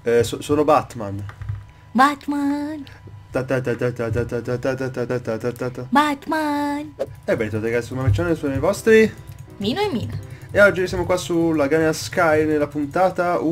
Sono Batman. Batman. Ta ta ta ta ta ta ta ta ta ta ta ta ta ta ta ta. Batman. E bentornati ragazzi sul nuovo channel, sono i vostri. Mino e Mina. E oggi siamo qua sulla Gaia Sky nella puntata C'è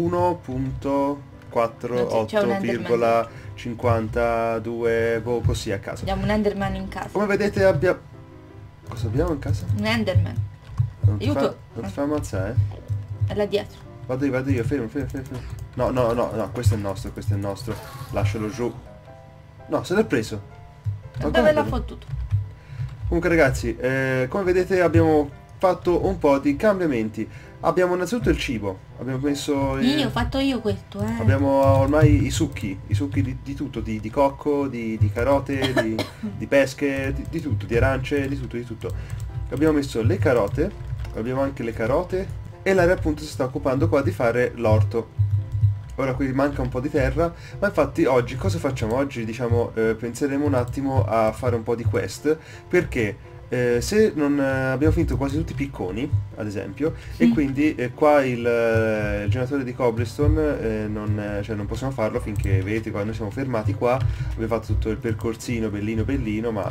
un Enderman. 1.48,52, boh, così a caso. Abbiamo un Enderman in casa. Come vedete abbiamo... Cosa abbiamo in casa? Un Enderman. Non ti Aiuto. non ti fa ammazzare? È là dietro. Vado io, fermo. No, questo è il nostro. Lascialo giù. No, se l'è preso. Ma Dove l'ha guardalo. fottuto? Comunque ragazzi, come vedete abbiamo fatto un po' di cambiamenti. Abbiamo innanzitutto il cibo. Abbiamo messo... Io ho fatto io questo, Abbiamo ormai i succhi di tutto, di cocco, di carote, di pesche, di tutto, di arance, di tutto. Abbiamo messo le carote, abbiamo anche le carote e l'area appunto si sta occupando qua di fare l'orto. Ora qui manca un po' di terra, ma infatti oggi cosa facciamo? Oggi diciamo penseremo un attimo a fare un po' di quest, perché se non abbiamo finito quasi tutti i picconi, ad esempio, e quindi qua il generatore di cobblestone non possiamo farlo finché, vedete qua, noi siamo fermati qua, abbiamo fatto tutto il percorsino bellino, ma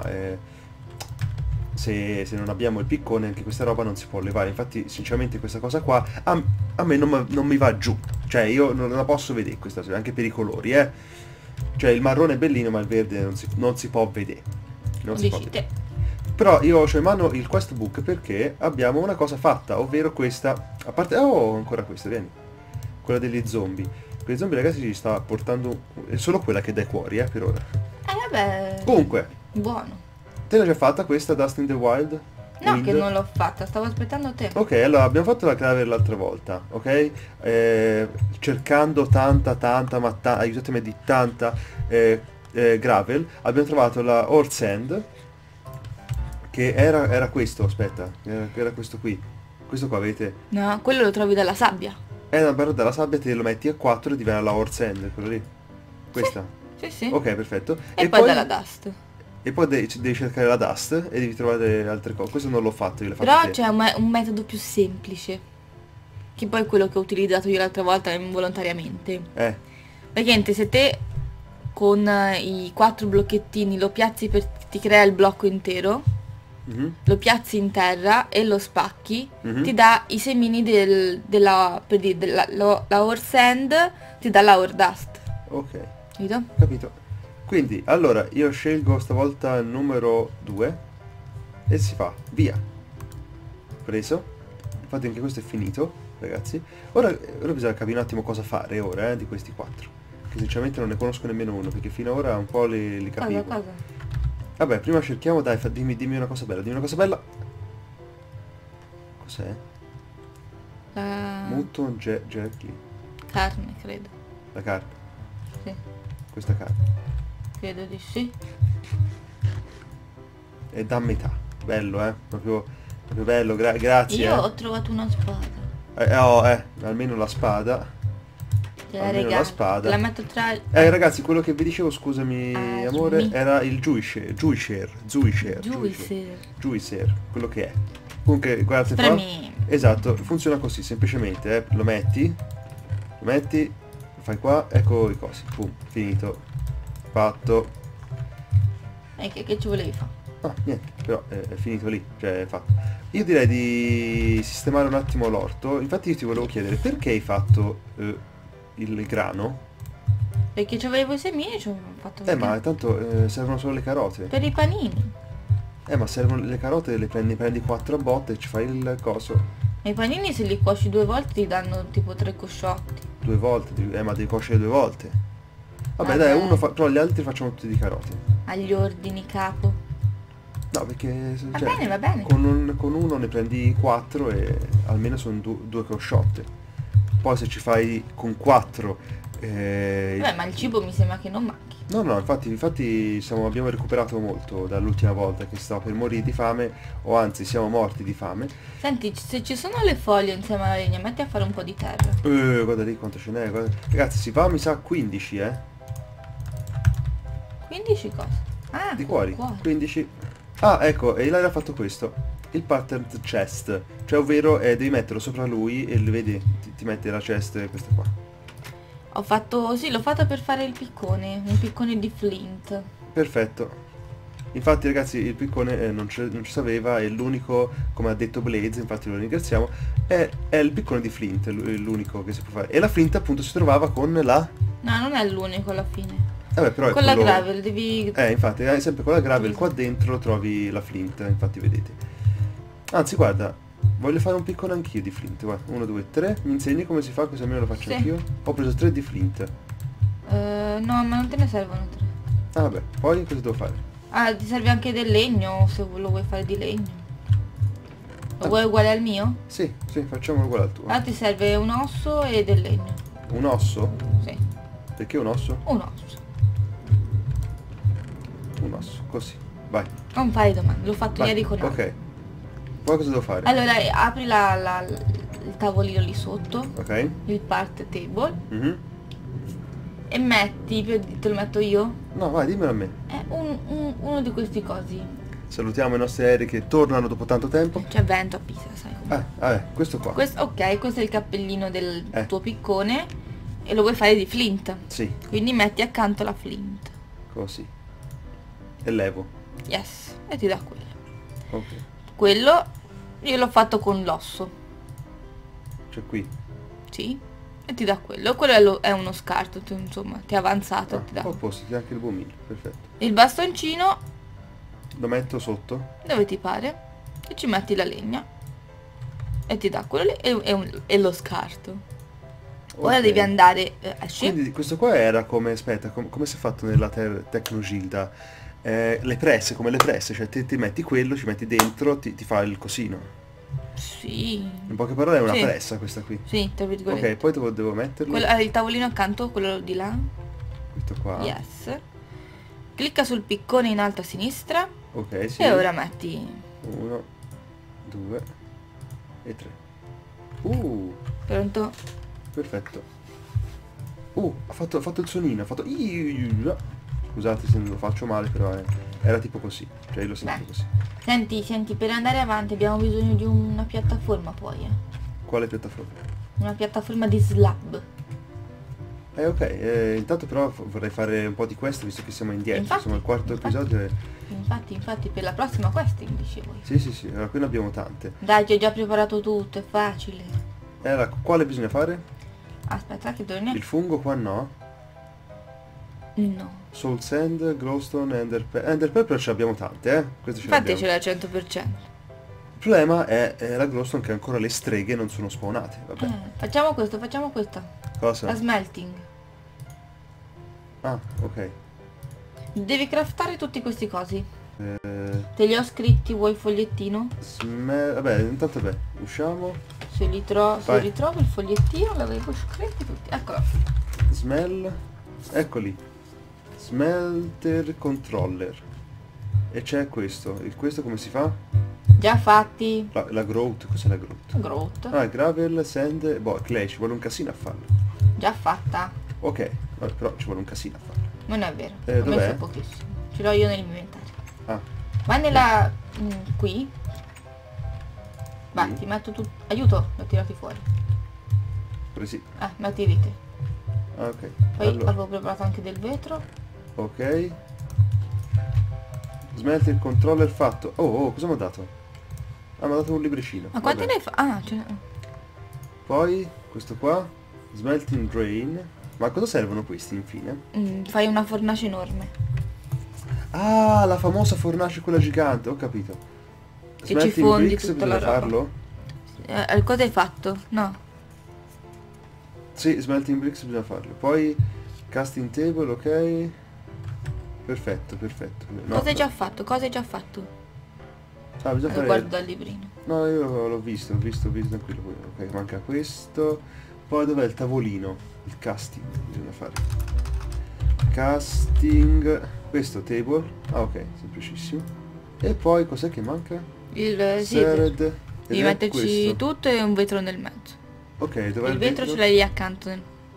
se non abbiamo il piccone anche questa roba non si può levare. Infatti sinceramente questa cosa qua a me non mi va giù, cioè io non la posso vedere questa cosa, anche per i colori, cioè il marrone è bellino ma il verde non si può vedere, non si può Dici vedere. te. Però io ho in mano il quest book perché abbiamo una cosa fatta, ovvero questa, a parte... Oh, ancora questa, vieni. Quella degli zombie. Per i zombie ragazzi ci sta portando... È solo quella che dà i cuori, per ora. Vabbè. Comunque, Buono. te l'hai già fatta questa, Dust in the Wild? No, Wind? che non l'ho fatta, stavo aspettando te. Ok, allora abbiamo fatto la clave l'altra volta, ok? Cercando tanta, ma aiutatemi di tanta gravel, abbiamo trovato la Ore Sand, che era questo, aspetta, era questo qui. Questo qua vedete? No, quello lo trovi dalla sabbia. È una barra della sabbia, te lo metti a 4 e diventa la Ore Sand, quello lì. Questa? Sì. Ok, perfetto. E poi dalla dust. E poi devi cercare la dust e devi trovare altre cose. Questo non l'ho fatto, io l'ho fatto Però te. c'è un metodo più semplice. Che poi è quello che ho utilizzato io l'altra volta involontariamente. Praticamente se te con i 4 blocchettini lo piazzi ti crea il blocco intero, lo piazzi in terra e lo spacchi, ti dà i semini la ore sand, ti dà la ore dust. Ok, Capito? capito. Quindi, allora, io scelgo stavolta il numero 2 e si fa, via. Preso. Infatti anche questo è finito, ragazzi. Ora bisogna capire un attimo cosa fare ora, di questi 4. Che sinceramente non ne conosco nemmeno uno, perché fino ad ora un po' li capivo. Cosa? Vabbè, prima cerchiamo, dai, dimmi una cosa bella, Cos'è? Mutton jerky. Carne, credo. La carne. Sì, Questa carne. credo di sì. È da metà. Bello, proprio bello, grazie. Io ho trovato una spada. Almeno la spada. Te la Almeno la regalo. spada. La metto tra... Ragazzi, quello che vi dicevo, scusami amore, Asmi. era il Juicer, quello che è. Comunque, guardate qua. Premi. Esatto, funziona così, semplicemente, lo metti, lo fai qua, ecco i cosi, boom, finito. Fatto. Che ci volevi fare? Ah, niente, però è finito lì, cioè è fatto. Io direi di sistemare un attimo l'orto. Infatti io ti volevo chiedere perché hai fatto il grano? Perché c'avevo i semini e ci ho fatto vedere. Ma tanto servono solo le carote. Per i panini. Ma servono le carote, ne prendi 4 a botte e ci fai il coso. E i panini se li cuoci 2 volte ti danno tipo 3 cosciotti. 2 volte, ma devi cuocere 2 volte. Vabbè, Vabbè. dai, però gli altri facciamo tutti di carote. Agli ordini, capo. No, perché Va bene. con uno ne prendi 4 e almeno sono 2 cosciotte. Poi se ci fai con 4 Beh, ma il cibo mi sembra che non manchi. No, infatti abbiamo recuperato molto dall'ultima volta che stavo per morire di fame, o anzi siamo morti di fame. Senti, se ci sono le foglie insieme alla legna, metti a fare un po' di terra. Guarda lì quanto ce n'è, guarda. Ragazzi, si fa mi sa 15, 15 cose. Ah, di cuori. 15. Ah, ecco, e Ilaria ha fatto questo. Il patterned chest, cioè ovvero devi metterlo sopra lui e vedi, ti mette la chest questa qua. Ho fatto, sì, l'ho fatto per fare il piccone, un piccone di flint. Perfetto. Infatti ragazzi il piccone non ci sapeva, è l'unico, come ha detto Blaze, infatti lo ringraziamo, è il piccone di Flint, l'unico che si può fare. E la Flint appunto si trovava con la... No, non è l'unico alla fine. Vabbè, però è con quello... la gravel devi... infatti, sempre con la gravel qua dentro trovi la Flint, infatti vedete. Anzi guarda, voglio fare un piccone anch'io di Flint, guarda, 1, 2, 3, mi insegni come si fa, così almeno lo faccio anch'io? Ho preso 3 di Flint. No, ma non te ne servono 3. Ah vabbè, poi cosa devo fare? Ah, ti serve anche del legno, se lo vuoi fare di legno. Lo vuoi uguale al mio? Sì, facciamo uguale al tuo. Ah, ti serve un osso e del legno. Un osso? Sì. Perché un osso? Un osso. Un osso, così, vai. Non fai domande, l'ho fatto Vai. ieri con Aldo. Ok. Poi cosa devo fare? Allora, apri il tavolino lì sotto, Ok. il part table, Mhm. e metti, te lo metto io? No, vai, dimmelo a me. Uno di questi cosi. Salutiamo i nostri aerei che tornano dopo tanto tempo. C'è vento a Pisa, sai come. Vabbè, questo qua. Ok, questo è il cappellino del Eh. tuo piccone e lo vuoi fare di flint. Sì, Quindi metti accanto la flint. così. E levo. Yes, e ti dà quello. Ok. Quello io l'ho fatto con l'osso, C'è qui. sì, e ti dà quello. Quello è uno scarto, insomma, ti è avanzato, ti dà. Ho posto, c'è anche il buon miglio, perfetto. Il bastoncino Lo metto sotto. dove ti pare e ci metti la legna e ti dà quello lì e lo scarto. Ora Ok. devi andare, esci. Quindi questo qua era come, aspetta, come si è fatto nella Tecnogilda? Le presse, come le presse, cioè ti metti quello, ci metti dentro, ti fa il cosino. Sì, In poche parole è una Sì. pressa questa qui. sì, tra virgolette. Ok, poi dove devo metterlo? Il tavolino accanto, quello di là. Questo qua. Yes. Clicca sul piccone in alto a sinistra Ok, sì. e ora metti 1, 2 e 3. pronto. Perfetto. Ha fatto il suonino, ha fatto... Scusate se non lo faccio male, però era tipo così. Cioè io lo sentivo Beh. così. Senti, per andare avanti abbiamo bisogno di una piattaforma poi, Quale piattaforma? Una piattaforma di slab. Ok, intanto però vorrei fare un po' di quest visto che siamo indietro. Infatti, Insomma, il quarto episodio è... Infatti, per la prossima questing, dicevo. Sì, allora qui ne abbiamo tante. Dai, ti ho già preparato tutto, è facile. Allora, quale bisogna fare? Aspetta che torni. Il fungo qua no. No. Soul Sand, Glowstone, Ender Pepper ce ne abbiamo tante, Queste ce le Infatti abbiamo. ce l'hai al 100%. Il problema è la Glowstone che ancora le streghe non sono spawnate. Vabbè. Facciamo questa. Cosa? La smelting. Ah, ok. Devi craftare tutti questi cosi. Eh, Te li ho scritti, vuoi il fogliettino? Vabbè, intanto usciamo. Se Vai. ritrovo il fogliettino, l'avevo scritti tutti. Eccolo. Smell. Eccoli. Smelter Controller. E c'è questo. Questo come si fa? Già fatti. La growth. Cos'è la growth? Growth. Ah, gravel, sand. Boh, clay, ci vuole un casino a farlo. Già fatta. Ok, vabbè, però ci vuole un casino a farlo. Non è vero. Ho Dov'è? messo pochissimo. Ce l'ho io nell'inventario. Ah, Vai nella... qui. Vai, Mm. ti metto tutto. Aiuto, l'ho tirati fuori. presi. Metti di te. Ah, ok. Poi Allora, avevo preparato anche del vetro. ok. Smelter Controller fatto. Oh, cosa mi ha dato? Ah, mi ha dato un libricino. Ma quanti Vabbè. ne fa? Ah, ce n'è. Poi, questo qua. Smelting Drain. Ma a cosa servono questi infine? Fai una fornace enorme. Ah, la famosa fornace quella gigante, ho capito. Che ci Smelting fondi bricks tutta bisogna la roba. farlo? Cosa hai fatto? No. Sì, smelting bricks bisogna farlo. Poi casting table, ok. Perfetto. No, Cosa hai no. già fatto? Cosa hai già fatto? Ah, bisogna Lo fare... guardo dal librino. No, io l'ho visto tranquillo. Ok, manca questo. Poi dov'è il tavolino? Il casting bisogna fare. Casting. Questo table. Ah, ok, semplicissimo. E poi cos'è che manca? Sì, Sered. devi ed è metterci questo. tutto e un vetro nel mezzo. Ok, dov'è Il vetro ce l'hai lì accanto.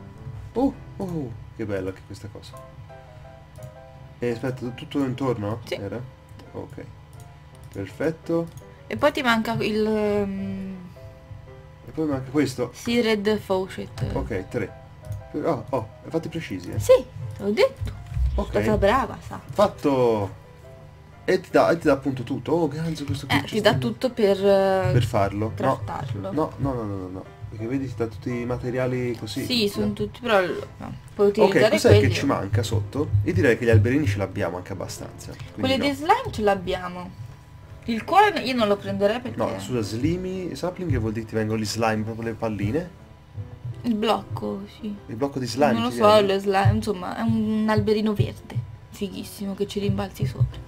Che bella che questa cosa. E aspetta, tutto intorno? Sì. Era? Ok. Perfetto. E poi ti manca il E poi manca questo. Seared Faucet. Ok, 3. Però, fatti precisi, Sì, te l'ho detto. Ok. È stata brava, sa. Fatto. E ti dà appunto tutto. Oh, ganzo questo qui. Ti dà tutto per farlo. craftarlo. No. Perché vedi ti dà tutti i materiali così. Sì, sono tutti, però no, puoi Ok, utilizzare cos'è quelli. che ci manca sotto? Io direi che gli alberini ce l'abbiamo anche abbastanza. Quelli Quindi di slime ce l'abbiamo. Il cuore io non lo prenderei perché... no, scusa, slimy sapling che vuol dire ti vengono gli slime, proprio le palline? Il blocco, sì. Il blocco di slime Non lo ti so, viene? lo slime, insomma, è un alberino verde. Fighissimo, che ci rimbalzi sopra.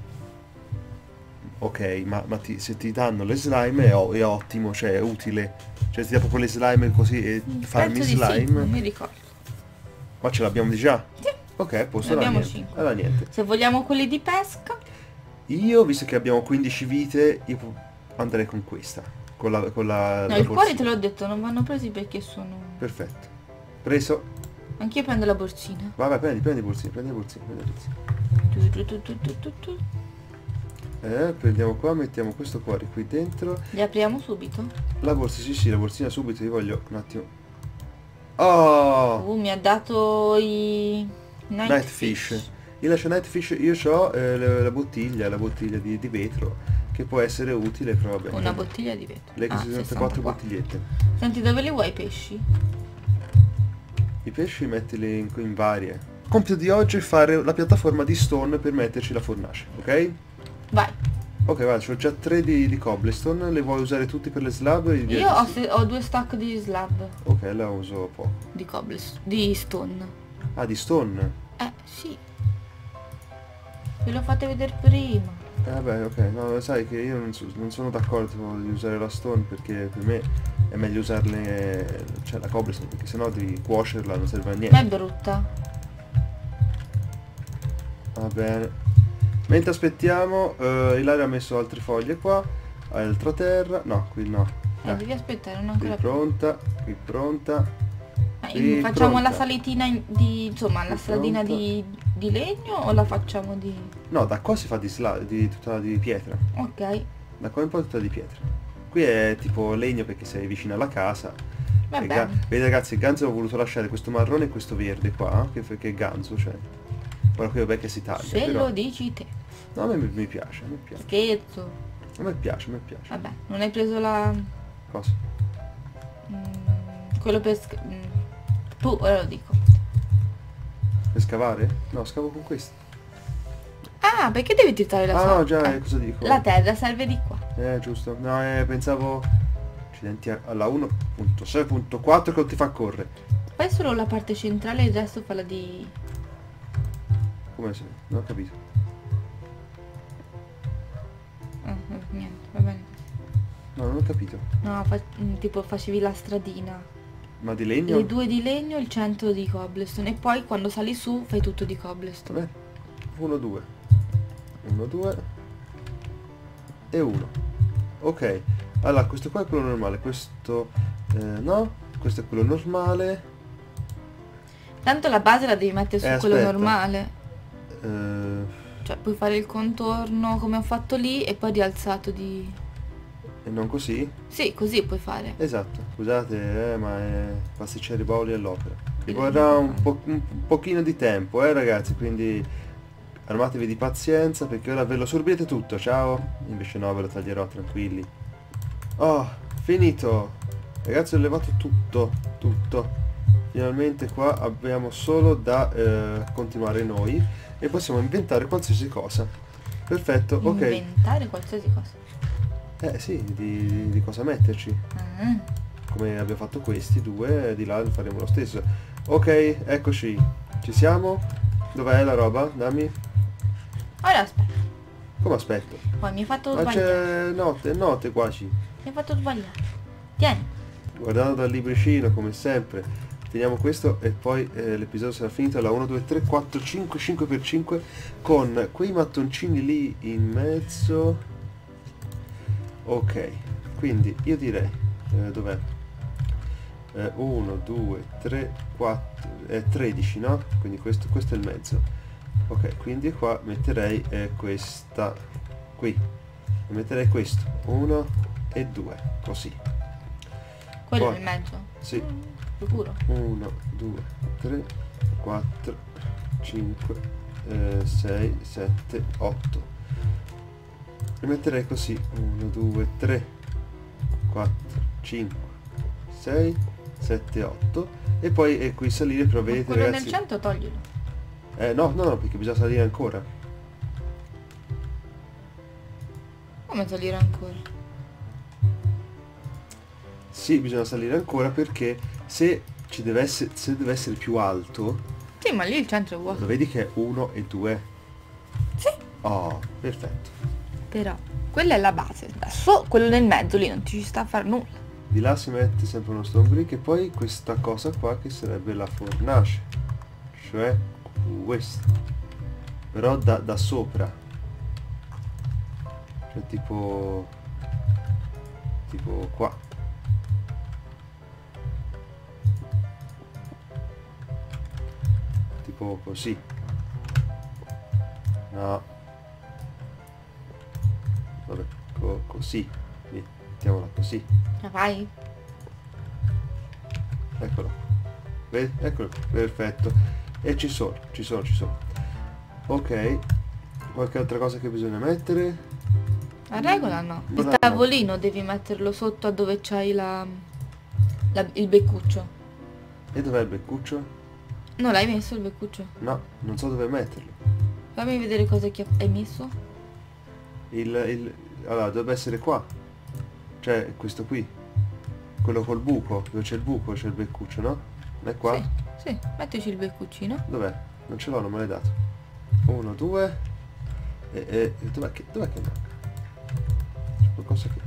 Ok, ma se ti danno le slime è ottimo, cioè è utile. Cioè ti dà proprio le slime così e farmi Penso di slime. sì, non mi ricordo. Ma ce l'abbiamo di già? Sì. Ok, a posto, Ne abbiamo niente. 5. Allora niente. Se vogliamo quelli di pesca, Io, visto che abbiamo 15 vite, io andrei con questa. Con la no, la il cuore borsina. te l'ho detto, non vanno presi perché sono... Perfetto. Preso. Anch'io prendo la borsina. Vai, prendi i borsini. Tu. Prendiamo qua, mettiamo questo cuore qui dentro. Li apriamo subito? La borsa, sì, la borsina subito, io voglio un attimo. Oh! Mi ha dato i... Night fish. Io lascio Night fish, io ho la bottiglia di vetro, che può essere utile, però vabbè. Una bottiglia di vetro. Le 64 bottigliette. Senti, dove li vuoi i pesci? I pesci mettili in varie. Compito di oggi è fare la piattaforma di stone per metterci la fornace, ok? Vai. Ok, guarda, ho già 3 di cobblestone, le vuoi usare tutti per le slab? Io ho 2 stack di slab. Ok, la uso poco. Di cobblestone. Di stone. Ah, di stone? Sì. Ve lo fate vedere prima. Vabbè, ok, no, sai che io non sono d'accordo di usare la stone perché per me è meglio usarle, cioè la cobblestone, perché sennò devi cuocerla, non serve a niente. Ma è brutta. Va bene. Mentre aspettiamo, Ilaria ha messo altre foglie qua, altra terra, no, qui no. Devi aspettare, non ancora Qui pronta, qui pronta. Qui facciamo pronta. la salitina insomma, la stradina di legno o la facciamo di... No, da qua si fa tutta di pietra. Ok. Da qua in poi tutta di pietra. Qui è tipo legno perché sei vicino alla casa. Vabbè. Vedi ragazzi, il ganzo ho voluto lasciare questo marrone e questo verde qua, che è ganzo, cioè. Ora qui vabbè che si taglia. Se però... lo dici te. No, a me mi piace, mi piace. Scherzo. A me piace. Vabbè, non hai preso la... Cosa? quello per... ora lo dico. Per scavare? No, scavo con questo. Ah, perché devi tirare la no, già, cosa dico? La terra serve di qua. Giusto. No, pensavo... Accidenti, alla 1.6.4 che non ti fa correre. Fai solo la parte centrale e il resto falla di... Come se? Non ho capito. Niente, va bene. No, non ho capito. No, tipo facevi la stradina. Ma di legno? Le 2 di legno, il 100 di cobblestone. E poi quando sali su fai tutto di cobblestone. 1, 2. 1, 2. E 1. Ok. Allora, questo qua è quello normale. Questo... no. Questo è quello normale. Tanto la base la devi mettere su quello aspetta. normale. Cioè puoi fare il contorno come ho fatto lì e poi rialzato di... E non così? Sì, così puoi fare. Esatto. Scusate, ma è pasticciare i bauli all'opera. Vi vorrà un pochino di tempo, ragazzi, quindi armatevi di pazienza perché ora ve lo sorbite tutto, ciao. Invece no, ve lo taglierò, tranquilli. Oh, finito. Ragazzi, ho levato tutto. Finalmente qua abbiamo solo da continuare noi e possiamo inventare qualsiasi cosa. Perfetto, ok. Inventare qualsiasi cosa. Sì, di cosa metterci. Come abbiamo fatto questi due, di là faremo lo stesso. Ok, eccoci. Ci siamo? Dov'è la roba? Dammi. Ora aspetta. Come aspetto? Poi mi hai fatto Ma sbagliare. c'è notte quasi. Mi hai fatto sbagliare. Tieni. Guardando dal libricino come sempre. Teniamo questo e poi l'episodio sarà finito alla 1, 2, 3, 4, 5, 5x5 con quei mattoncini lì in mezzo. Ok, quindi io direi, dov'è? 1, 2, 3, 4, 13, no? Quindi questo è il mezzo. Ok, quindi qua metterei questa qui. E metterei questo, 1 e 2, così. Quello Poi, nel mezzo? sì. Sicuro. 1, 2, 3, 4, 5, 6, 7, 8. Li metterei così. 1, 2, 3, 4, 5, 6, 7, 8. E poi qui salire, però vedete quello ragazzi... nel centro toglilo. No, perché bisogna salire ancora. Come salire ancora? Sì, bisogna salire ancora perché se deve essere più alto... Sì, ma lì il centro è vuoto. Lo vedi che è 1 e 2? Sì. Oh, perfetto. Però, quella è la base. Adesso quello nel mezzo lì non ti ci sta a fare nulla. Di là si mette sempre uno stone brick e poi questa cosa qua che sarebbe la fornace. Cioè questo. Però da sopra. Cioè tipo qua. Tipo così. No. Vabbè, così. Mettiamola così. La fai? Eccolo. Vedi? Eccolo. Perfetto. E ci sono. Ok. Qualche altra cosa che bisogna mettere? A regola no. Il tavolino devi metterlo sotto a dove c'hai il beccuccio. E dov'è il beccuccio? Non l'hai messo il beccuccio? No, non so dove metterlo. Fammi vedere cosa hai messo. Allora, dovrebbe essere qua. Cioè, questo qui. Quello col buco. Dove c'è il buco c'è il beccuccio, no? Non è qua? Sì, mettici il beccuccino. Dov'è? Non ce l'ho, non me l'hai dato. 1, 2. E dov'è che manca? C'è qualcosa che...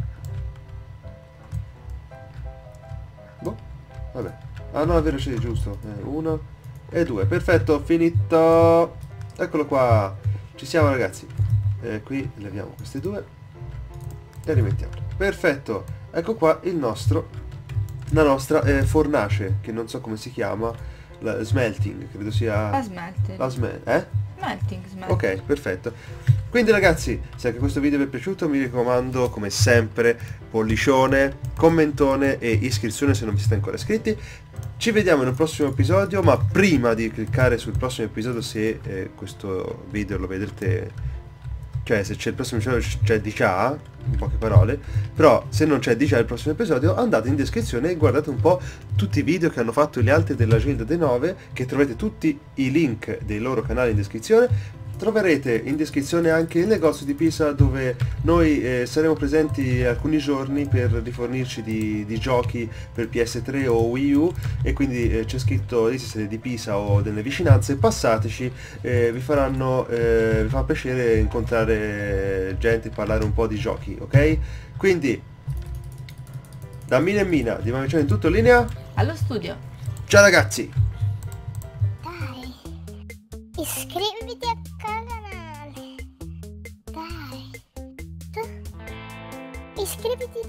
Boh. Vabbè. Ah no, è vero, c'è giusto. 1 e 2. Perfetto, finito. Eccolo qua. Ci siamo ragazzi. Qui leviamo queste due e rimettiamole. Perfetto. Ecco qua la nostra fornace, che non so come si chiama, la smelting, credo sia... La smelting. Smelting. Ok, perfetto. Quindi ragazzi, se anche questo video vi è piaciuto, mi raccomando, come sempre, pollicione, commentone e iscrizione se non vi siete ancora iscritti. Ci vediamo in un prossimo episodio, ma prima di cliccare sul prossimo episodio, se questo video lo vedrete, cioè se c'è il prossimo episodio c'è di già, in poche parole, però se non c'è di già il prossimo episodio andate in descrizione e guardate un po' tutti i video che hanno fatto gli altri della Gilda dei 9, che trovate tutti i link dei loro canali in descrizione. Troverete in descrizione anche il negozio di Pisa, dove noi saremo presenti alcuni giorni per rifornirci di giochi per PS3 o Wii U, e quindi c'è scritto lì se siete di Pisa o delle vicinanze, passateci, vi fa piacere incontrare gente e parlare un po' di giochi, ok? Quindi da Mina e Mina di Mamiccione in tutto, linea allo studio. Ciao ragazzi! Dai, iscriviti al canale. Dai, tu iscriviti.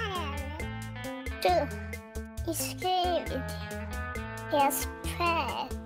Ciao, tu iscriviti e aspetta.